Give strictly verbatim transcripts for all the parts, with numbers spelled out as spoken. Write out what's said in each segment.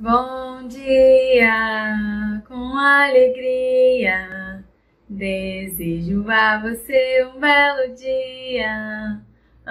Bom dia, com alegria, desejo a você um belo dia,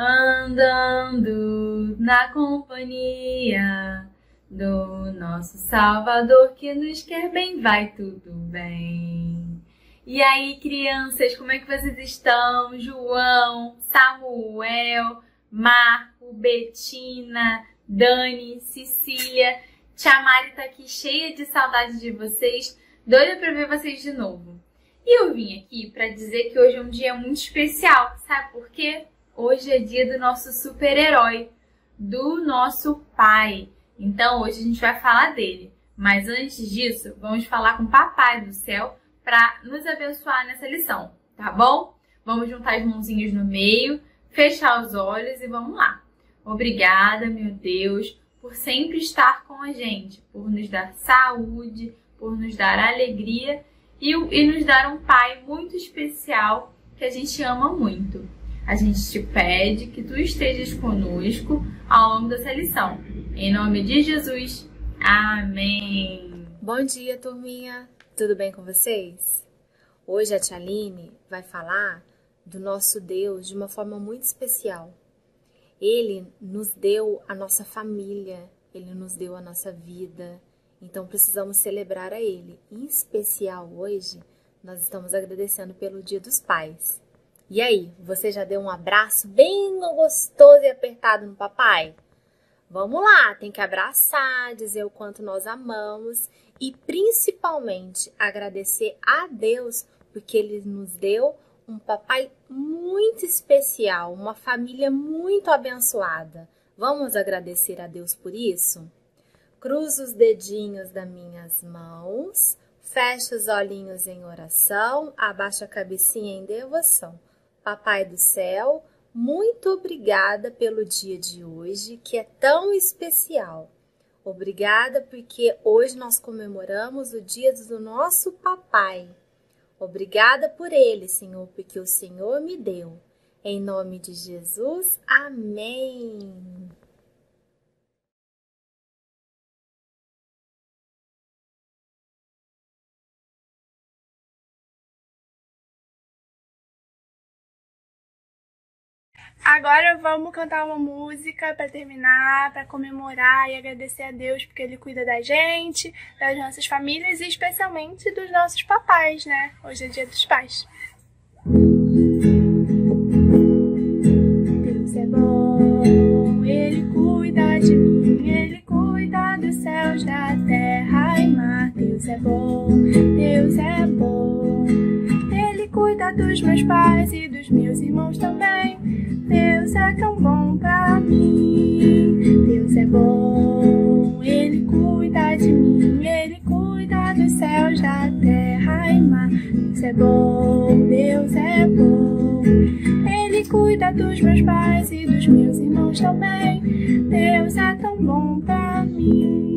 andando na companhia do nosso Salvador que nos quer bem, vai tudo bem. E aí, crianças, como é que vocês estão? João, Samuel, Marco, Betina, Dani, Cecília... Tia Mari tá aqui cheia de saudade de vocês, doida pra ver vocês de novo. E eu vim aqui pra dizer que hoje é um dia muito especial, sabe por quê? Hoje é dia do nosso super-herói, do nosso pai. Então hoje a gente vai falar dele. Mas antes disso, vamos falar com o Papai do Céu pra nos abençoar nessa lição, tá bom? Vamos juntar as mãozinhas no meio, fechar os olhos e vamos lá. Obrigada, meu Deus, por sempre estar com a gente, por nos dar saúde, por nos dar alegria e, e nos dar um pai muito especial que a gente ama muito. A gente te pede que tu estejas conosco ao longo dessa lição. Em nome de Jesus, amém! Bom dia, turminha! Tudo bem com vocês? Hoje a Tia Aline vai falar do nosso Deus de uma forma muito especial. Ele nos deu a nossa família, Ele nos deu a nossa vida, então precisamos celebrar a Ele. Em especial hoje, nós estamos agradecendo pelo Dia dos Pais. E aí, você já deu um abraço bem gostoso e apertado no papai? Vamos lá, tem que abraçar, dizer o quanto nós amamos e principalmente agradecer a Deus porque Ele nos deu um papai muito especial, uma família muito abençoada. Vamos agradecer a Deus por isso? Cruza os dedinhos das minhas mãos, fecha os olhinhos em oração, abaixa a cabecinha em devoção. Papai do céu, muito obrigada pelo dia de hoje, que é tão especial. Obrigada porque hoje nós comemoramos o dia do nosso papai. Obrigada por ele, Senhor, porque o Senhor me deu. Em nome de Jesus, amém. Agora vamos cantar uma música para terminar, para comemorar e agradecer a Deus porque Ele cuida da gente, das nossas famílias e especialmente dos nossos papais, né? Hoje é dia dos pais. Deus é bom, Ele cuida de mim, Ele cuida dos céus, da terra e mar. Deus é bom, Deus é bom, Ele cuida dos meus pais e dos meus irmãos também. Deus é tão bom pra mim, Deus é bom, Ele cuida de mim, Ele cuida dos céus, da terra e mar. Deus é bom, Deus é bom, Ele cuida dos meus pais e dos meus irmãos também. Deus é tão bom pra mim.